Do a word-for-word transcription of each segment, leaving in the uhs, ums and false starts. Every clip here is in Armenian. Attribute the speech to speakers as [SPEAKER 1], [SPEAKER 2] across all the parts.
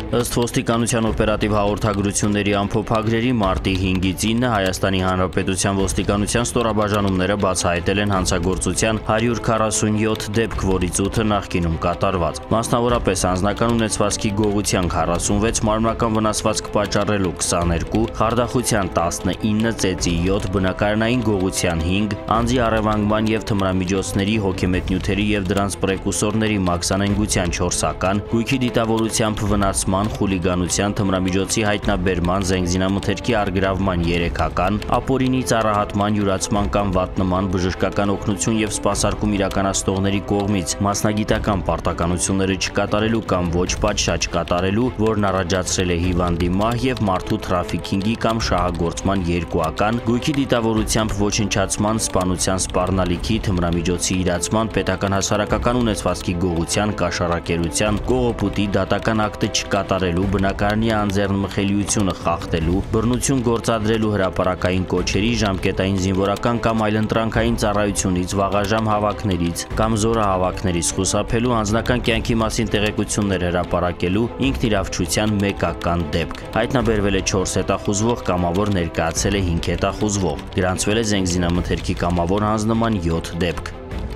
[SPEAKER 1] Ըստ ոստիկանության օպերատիվ հաղորդագրությունների ամփոփագրերի մարտի հինգից ինը Հայաստանի Հանրապետության ոստիկանության ստորաբաժանումները բացահայտել են հանցագործության հարյուր քառասունյոթ դեպք, որից ութը նախկինում կատարված։ Մասնավորապես անձնական ունեցվածքի գողության քառասունվեց, մարմնական վնասվածք պատճառելու քսաներկու, խարդախության տասնինը, ծեծի յոթ, բնակարանային գողության հինգ, անձի առևանգման և թմրամիջոցների, հոգեմետ նյութերի և դրանց պրեկուրսորների մաքսանենգության չորսական, գույքի դիտավորությամբ վնասման, խուլիգանության, թմրամիջոցի հայտնաբերման, զենգզինամթերքի առգրավման երեքական, ապօրինի ծառահատման, յուրացման կամ վատնման, բժշկական օգնություն և սպասարկում իրականացնողների կողմից մասնագիտական պարտականությունները չկատարելու կամ ոչ պատշաճ կատարելու, որն առաջացրել է հիվանդի մահ և մարդու թրաֆիքինգի կամ շահագործման երկուական, գույքի դիտավորությամբ ոչնչացման, սպանության սպառնալիքի, թմրամիջոցի իրացման, պետական հասարակական ունեցվածքի գողության, կաշառակերության, կողոպուտի, դատական ակտը չկատարելու, բնակարանի անձեռնմխելիությունը խախտելու, բռնություն գործադրելու, հրապարակային կոչերի, ժամկետային զինվորական կամ այլընտրանքային ծառայությունից, վաղաժամ հավաքներից կամ զորահավաքներից խուսափելու, անձնական կյանքի մասին տեղեկություններ հրապարակելու, ինքնիրավչության մեկական դեպք։ Հայտնաբերվել է չորս հետախուզվող, կամավոր ներկայացել է հինգ հետախուզվող։ Գրանցվել է զենգզինամթերքի կամավոր հանձնման յոթ դեպք։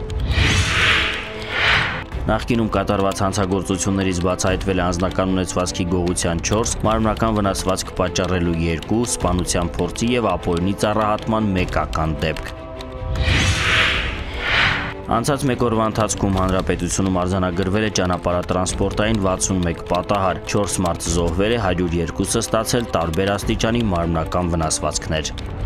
[SPEAKER 1] Նախկինում կատարված հանցագործություններից բացահայտվել է անձնական ունեցվածքի գողության չորս, մարմնական վնասվածք պատճառելու երկու, սպանության փորձի և ապօրինի ծառահատման մեկական դեպք։ Անցած մեկ օրվա ընթացքում հանրապետությունում արձանագրվել է ճանապարհատրանսպորտային վաթսունմեկ պատահար, չորս մարդ զոհվել է, հարյուր երկուսը ստացել տարբեր աստիճանի մարմնական վնասվածքներ։